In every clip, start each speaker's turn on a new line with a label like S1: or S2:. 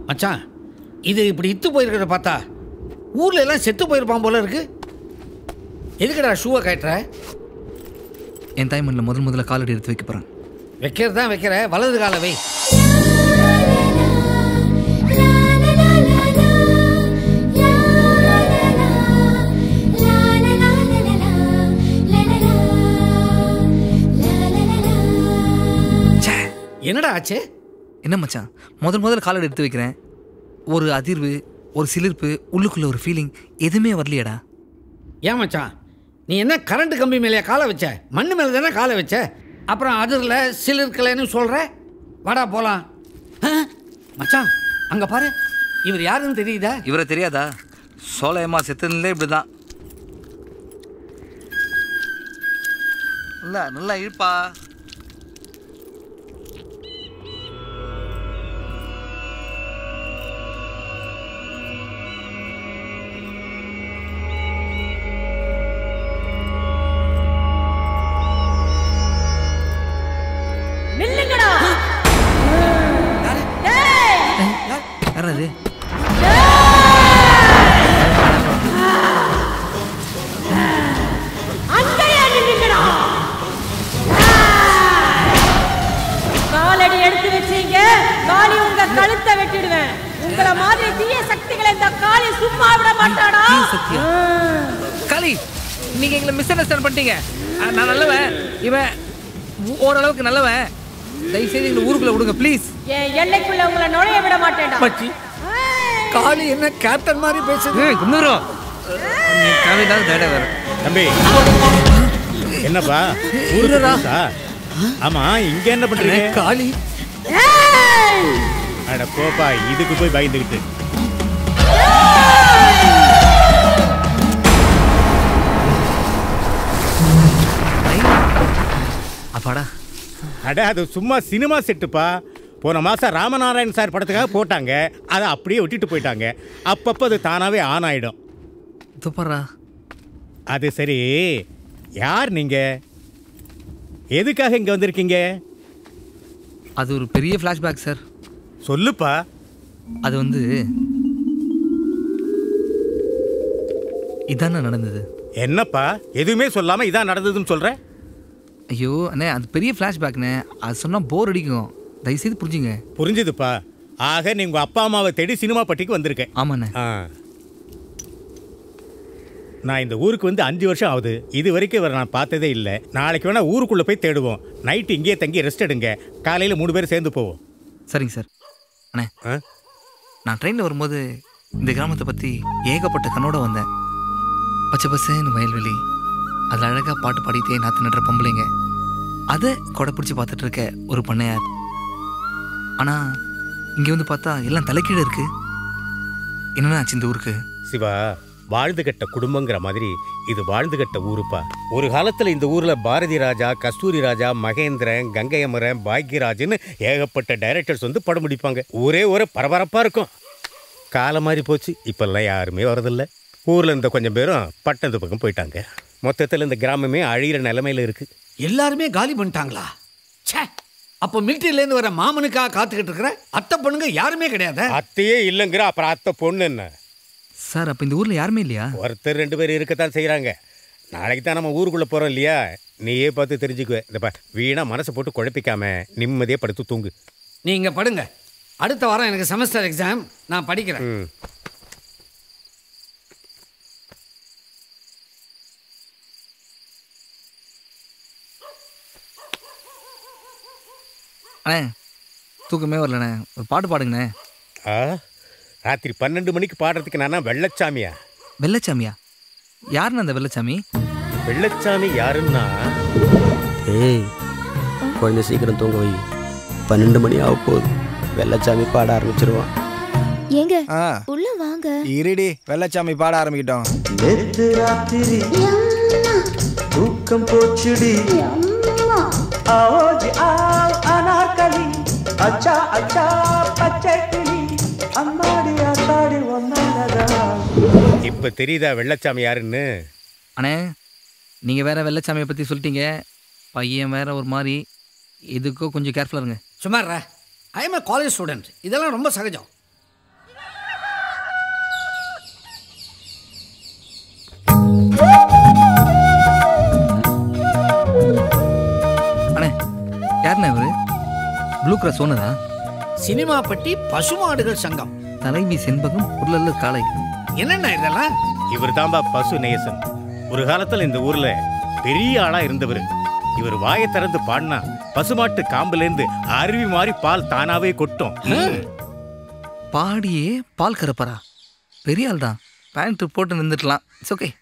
S1: மச்சான், இது இப்படி இத்து போயிருக்கிறத பார்த்தா ஊர்ல எல்லாம் செத்து போயிருப்பான் போல இருக்கு. எதுக்குடா ஷூவை கட்டுற?
S2: என் தாய்மண்ணில் முதல்ல காலடி எடுத்து வைக்க போகிறேன்.
S1: வைக்கிறது தான் வைக்கிற, வலது கால வை. என்னடா ஆச்சு?
S2: என்ன மச்சான், முதல்ல காலடி எடுத்து வைக்கிறேன். ஒரு அதிர்வு, ஒரு சிலிர்ப்பு, உள்ளுக்குள்ள ஒரு ஃபீலிங் எதுவுமே வரலையடா.
S1: ஏன் மச்சான், நீ என்ன கரண்ட் கம்பி மேலேயே காலை வச்ச? மண்ணு மேலே தானே காலை வச்ச. அப்புறம் அதிரில் சிலிர்க்கலைன்னு சொல்கிற. வாடா போகலாம். மச்சான், அங்கே பாரு, இவர் யாருன்னு தெரியுதா?
S2: இவரை தெரியாதா? சோலையம்மா செத்துனே இப்படி தான். இல்லை, நல்லா இருப்பா. யாராது?
S3: காலடி எடுத்து வச்சீங்க, காளி உங்க கழுத்தை வெட்டிடுவேன். உங்களை மாதிரி தீய சக்திகளை இந்த காளி சும்மா விட மாட்டாடா.
S2: காளி, நீங்க எங்களை மிஸ் அண்டர்ஸ்டாண்ட் பண்ணிட்டீங்க. நான் நல்லவன், இவன் ஓரளவுக்கு நல்லவன். தயவுசெய்து எங்களை ஊருக்குள்ள விடுங்க ப்ளீஸ்.
S3: என் எல்லைக்குள்ள உங்களை நுழைய விட மாட்டேன்டா.
S1: மச்சி, காளி என்ன கேப்டன் மாதிரி பேசுது?
S2: குந்துரும் காளிதான் தேட வேற.
S4: தம்பி, என்னப்பா ஊருடா? ஆமா, இங்க என்ன பண்றீங்க?
S1: காளி.
S4: அட போப்பா, இதுக்கு போய் பயந்துக்கிட்டு.
S2: அப்பாடா.
S4: அட, அது சும்மா சினிமா செட்டுப்பா. போன மாதம் ராமநாராயண் சார் படத்துக்காக போட்டாங்க. அதை அப்படியே விட்டுட்டு போயிட்டாங்க. அப்பப்போ அது தானாகவே ஆன் ஆகிடும்.
S2: துப்பறா.
S4: அது சரி, யார் நீங்கள்? எதுக்காக இங்கே வந்திருக்கீங்க?
S2: அது ஒரு பெரிய ஃப்ளாஷ்பேக் சார்.
S4: சொல்லுப்பா.
S2: அது வந்து இதானே நடந்தது.
S4: என்னப்பா எதுவுமே சொல்லாமல் இதான் நடந்ததுன்னு சொல்கிறேன்?
S2: ஐயோ அண்ணே, அது பெரிய ஃப்ளாஷ்பேக்ண்ணே. அது சொன்னால் போர் அடிக்கும். தயவுசெய்து புரிஞ்சுங்க.
S4: புரிஞ்சுதுப்பா. ஆக நீ உங்கள் அப்பா அம்மாவை தேடி சினிமா பட்டிக்கு வந்திருக்கேன்.
S2: ஆமாண்ணே.
S4: நான் இந்த ஊருக்கு வந்து 5 வருஷம் ஆகுது. இது வரைக்கும் இவரை நான் பார்த்ததே இல்லை. நாளைக்கு வேணா ஊருக்குள்ளே போய் தேடுவோம். நைட்டு இங்கேயே தங்கி ரெஸ்ட் எடுங்க. காலையில் 3 பேர் சேர்ந்து போவோம்.
S2: சரிங்க சார். அண்ணே, நான் ட்ரெயினில் வரும்போது இந்த கிராமத்தை பற்றி ஏகப்பட்ட கண்ணோட வந்தேன். பச்சை பசேன்னு வயல்வெளி, அதில் அழகாக பாட்டு பாடிட்டே நாற்று நடுற பொம்பளைங்க, அதை கொடை பிடிச்சி பார்த்துட்டு இருக்க ஒரு பண்ணையார். ஆனால் இங்கே வந்து பார்த்தா எல்லாம் தலைக்கீழே இருக்கு. என்னென்ன ஆச்சு இந்த ஊருக்கு?
S4: சிவா, வாழ்ந்து கட்ட குடும்பங்கிற மாதிரி இது வாழ்ந்து கட்ட ஊருப்பா. ஒரு காலத்தில் இந்த ஊரில் பாரதி ராஜா, கஸ்தூரி ராஜா, மகேந்திரன், கங்கையமரன், பாக்யராஜ்னு ஏகப்பட்ட டைரக்டர்ஸ் வந்து படம் முடிப்பாங்க. ஒரே ஒரு பரபரப்பாக இருக்கும். காலம் மாறி போச்சு. இப்பெல்லாம் யாருமே வரதில்லை. ஊரில் இந்த கொஞ்சம் பேரும் பட்டணத்து பக்கம் போயிட்டாங்க. மொத்தத்தில் இந்த கிராமமே அழிகிற நிலைமையில் இருக்குது.
S1: எல்லாருமே காலி பண்ணிட்டாங்களா? சே, அப்போ மிலிட்டரியிலேருந்து வர மாமனுக்காக காத்துக்கிட்டு இருக்கிற அத்தை பொண்ணுங்க யாருமே கிடையாது.
S4: அத்தையே இல்லைங்கிற அப்புறம் அத்தை பொண்ணு என்ன
S2: சார்? அப்போ இந்த ஊரில் யாருமே இல்லையா?
S4: ஒருத்தர் 2 பேர் இருக்கத்தான் செய்கிறாங்க. நாளைக்கு தான் நம்ம ஊருக்குள்ளே போகிறோம் இல்லையா? நீயே பார்த்து தெரிஞ்சுக்குவேன். இந்தப்பா, வீணாக மனசை போட்டு குழப்பிக்காம நிம்மதியாக படுத்து தூங்கு.
S1: நீங்கள் படுங்க. அடுத்த வாரம் எனக்கு செமஸ்டர் எக்ஸாம். நான் படிக்கிறேன்.
S2: அண்ணே, தூக்கமே வரலண்ணே. ஒரு பாட்டு பாடுங்கண்ணே.
S4: ராத்திரி 12 மணிக்கு பாடுறதுக்கு நானா வெள்ளச்சாமியா?
S2: வெள்ளச்சாமியா? யாருன்னு அந்த வெள்ளச்சாமி?
S4: வெள்ளச்சாமி யாருன்னா,
S5: ஏய் கொஞ்சம் சீக்கிரம் தூங்க வை. 12 மணி ஆக போகுது. வெள்ளச்சாமி பாட ஆரம்பிச்சிருவான்.
S6: ஏங்க உள்ள வாங்க.
S7: இருடி, வெள்ளச்சாமி பாட ஆரம்பிக்கிட்டோம்.
S8: நேத்து ராத்திரி தூக்கம் போச்சுடி, ஆவோஜி ஆவ் அனார்கலி, அச்சா அச்சா பச்சை கிளி, அம்மாடி ஆத்தாடி ஒன்னானதா.
S4: இப்ப தெரியுதா வெள்ளச்சாமி யாருன்னு?
S2: அண்ணே, நீங்கள் வேற வெள்ளச்சாமியை பற்றி சொல்லிட்டீங்க. பையன் வேற ஒரு மாதிரி. இதுக்கோ கொஞ்சம் கேர்ஃபுல்லாக இருங்க.
S1: சும்மாரா, I M A college student. இதெல்லாம் ரொம்ப சகஜம்.
S2: யாருண்ணே இவரு? Blue cross ஓனரா?
S1: சினிமா பட்டி பசுமாடுகள் சங்கம்
S2: தலைவி செண்பகம் உருளல்ல காளை.
S1: என்னென்ன இதெல்லாம்?
S4: இவர் தான்பா பசு நேசன். ஒரு காலத்துல இந்த ஊர்ல பெரிய ஆளா இருந்தவர். இவர் வாயை திறந்து பாடினா பசுமாட்டு காம்புலேருந்து அருவி மாதிரி பால் தானாவே கொட்டும்.
S2: பாடியே பால் கறப்பரா? பெரிய ஆள் தான். பேண்ட் போட்டு நின்றுக்கலாம். It's okay.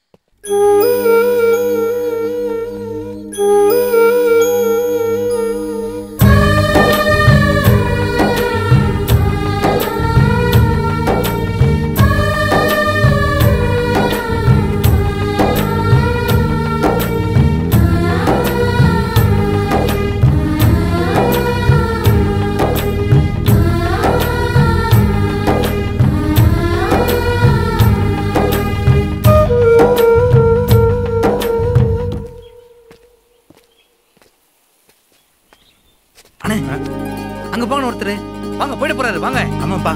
S2: அங்க போங்க ஒருத்தர். வாங்க போயிட்டு போறாரு. வாங்க.
S4: ஆமாப்பா.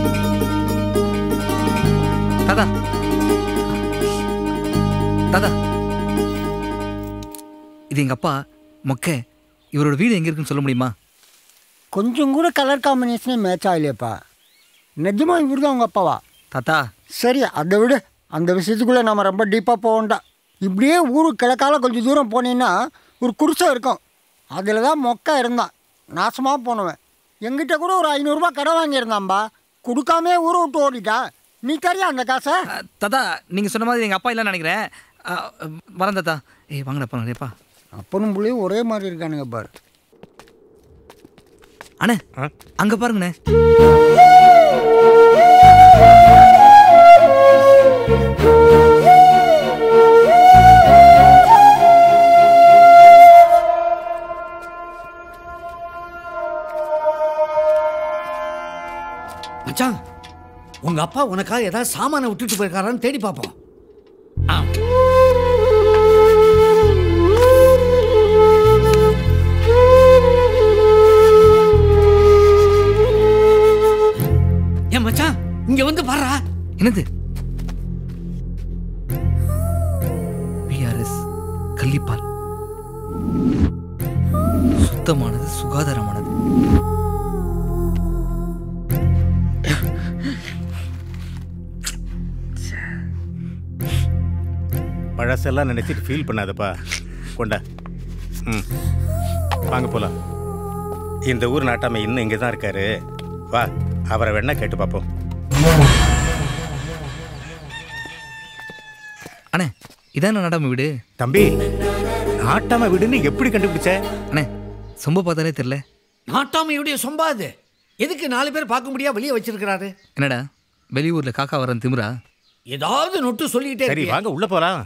S2: தாதா தாதா இது எங்க அப்பா மொக்க. இவரோட வீடு எங்க இருக்குன்னு சொல்ல முடியுமா?
S9: கொஞ்சம் கூட கலர் காம்பினேஷனே மேட்ச் ஆகலையப்பா. நிஜமா இவர் தான் உங்கள் அப்பாவா?
S2: தாத்தா
S9: சரி, அதை விட அந்த விஷயத்துக்குள்ளே நம்ம ரொம்ப டீப்பாக போக வேண்டாம். இப்படியே ஊருக்கு கிழக்கால கொஞ்சம் தூரம் போனீங்கன்னா ஒரு குடிசை இருக்கும். அதில் தான் மொக்கா இருந்தான். நாசமாக போனவன். எங்கிட்ட கூட ஒரு 500 ரூபாய் கடை வாங்கியிருந்தான்பா. கொடுக்காமே ஊரை விட்டு ஓடிட்டா. நீ தரியா அந்த காசை?
S2: தாத்தா நீங்கள் சொன்ன மாதிரி எங்கள் அப்பா இல்லைன்னு நினைக்கிறேன். வரேன் தாத்தா. வாங்கடப்பா நிறையப்பா.
S9: அப்பனும் புள்ளியும் ஒரே மாதிரி இருக்கானுங்க பாரு.
S2: அண்ணே அங்கே பாருங்கண்ணே.
S1: மச்சான், உங்க அப்பா உனக்காக ஏதாவது சாமானை விட்டுட்டு போயிருக்காரான்னு தேடி பார்ப்போம். ஏன் மச்சான் இங்க வந்து பாரா.
S2: என்னது? பிஆர்எஸ் கள்ளிப்பால். சுத்தமானது, சுகாதாரமானது.
S4: பழசெல்லாம் நினைச்சிட்டு ஃபீல் பண்ணாதப்பா. கொண்டா. வாங்க போலாம். இந்த ஊர் நாட்டாம இன்னும் இங்கே தான் இருக்காரு. வா, அவரை வேணா கேட்டு பார்ப்போம்.
S2: அண்ணே இதான் நாட்டாம வீடு.
S4: தம்பி, நாட்டாம வீடுன்னு எப்படி கண்டுபிடிச்ச?
S2: அண்ணே சொம்ப பார்த்தாலே தெரியல.
S1: நாட்டாமையுடைய சொம்பா அது. எதுக்கு 4 பேர் பார்க்க முடியா வெளியே வச்சிருக்கிறாரு?
S2: என்னடா வெளியூர்ல காக்கா வரன் திமிரா?
S1: ஏதாவது நொட்டு சொல்லிக்கிட்டே.
S4: சரி வாங்க உள்ள போலாம்.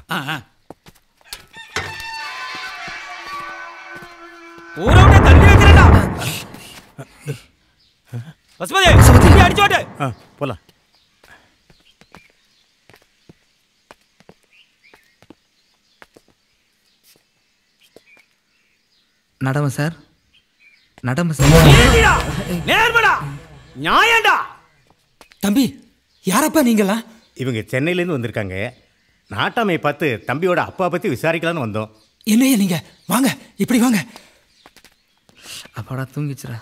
S10: ஊரோட தள்ளி வைக்கிறடா. பசுமதி அடிச்சு ஓட்டு.
S4: போலாம்.
S2: நடம சார், நடம சார்.
S10: நேர்மடா, நியாயம்டா.
S11: தம்பி யாரப்பா நீங்களா?
S4: இவங்க சென்னையிலேருந்து வந்திருக்காங்க. நாட்டாமையை பார்த்து தம்பியோட அப்பா பற்றி விசாரிக்கலான்னு வந்தோம்.
S11: என்னையா நீங்க? வாங்க இப்படி வாங்க.
S2: அப்பாடா தூங்கிச்சுடா.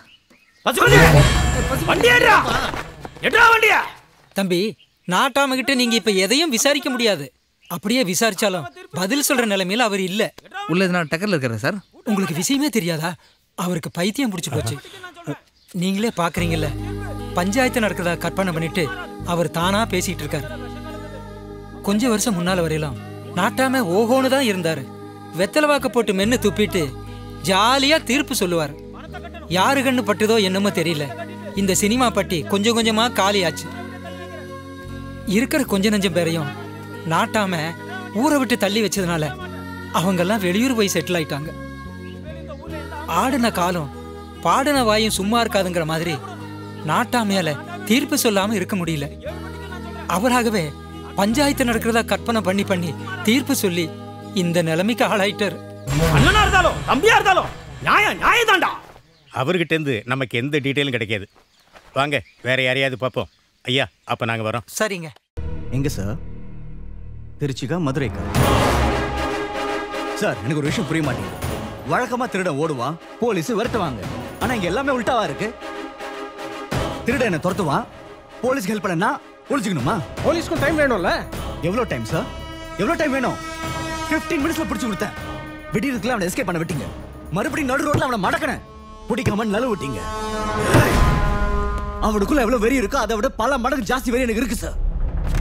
S11: தம்பி, நாட்டாம கிட்ட நீங்க இப்ப எதையும் விசாரிக்க முடியாது. அப்படியே விசாரிச்சாலும் பதில் சொல்ற நிலைமையில அவர் இல்ல.
S2: உள்ள நான் டக்கர்ல இருக்கிறேன் சார்.
S11: உங்களுக்கு விஷயமே தெரியாதா? அவருக்கு பைத்தியம் பிடிச்சு போச்சு. நீங்களே பாக்குறீங்கல்ல, பஞ்சாயத்து நடக்கிறதா கற்பனை பண்ணிட்டு அவர் தானா பேசிட்டு இருக்காரு. கொஞ்ச வருஷம் முன்னால வரையலாம் நாட்டாம ஓஹோன்னு தான் இருந்தாரு. வெத்தலை வாக்க போட்டு மென்னு துப்பிட்டு ஜாலியா தீர்ப்பு சொல்லுவார். யாரு கண்ணு பட்டுதோ என்னமோ தெரியல, இந்த சினிமா பட்டி கொஞ்சம் கொஞ்சமா காலியாச்சு. இருக்கிற கொஞ்ச நஞ்சம் பேரையும் நாட்டாம ஊரை விட்டு தள்ளி வச்சதுனால அவங்கெல்லாம் வெளியூர் போய் செட்டில் ஆயிட்டாங்க. ஆடின காலம் பாடின வாயும் சும்மா இருக்காதுங்கிற மாதிரி நாட்டாமையால தீர்ப்பு சொல்லாம இருக்க முடியல. அவராகவே பஞ்சாயத்து நடக்கிறதா கற்பனை பண்ணி பண்ணி தீர்ப்பு சொல்லி இந்த நிலைமைக்கு ஆளாயிட்டார்.
S10: அண்ணனா இருந்தாலும் தம்பியா இருந்தாலும் நியாயம் தான்டா.
S4: அவர்கிட்ட இருந்து நமக்கு எந்த டீட்டெயிலும் கிடைக்காது. வாங்க வேற யாரையாவது பார்ப்போம். ஐயா, அப்ப நாங்க வரோம்.
S11: சரிங்க.
S12: எங்க சார்? திருச்சிக்கா மதுரைக்கா? சார் எனக்கு ஒரு விஷயம் புரிய மாட்டேங்குது. வழக்கமா திருடன் ஓடுவான், போலீஸ் விரட்டுவாங்க. ஆனா இங்க எல்லாமே உல்டாவா இருக்கு. திருடன் என்ன துரத்துவான், போலீஸ்க்கு ஹெல்ப் பண்ணா ஒளிச்சுக்கணுமா?
S10: போலீஸ்க்கும் டைம் வேணும்ல.
S12: எவ்வளவு டைம் சார்? எவ்வளவு டைம் வேணும்? 15 மினிட்ஸ்ல பிடிச்சு கொடுத்தேன். விடியதுக்குள்ள அவனை எஸ்கேப் பண்ண விட்டீங்க. மறுபடியும் நடு ரோட்ல அவனை மடக்கன பிடிக்காம நழுவ விட்டீங்க. அவனுக்குள்ள எவ்வளவு வெறி இருக்கோ அதை விட பல மடங்கு ஜாஸ்தி வெறி எனக்கு இருக்கு சார்.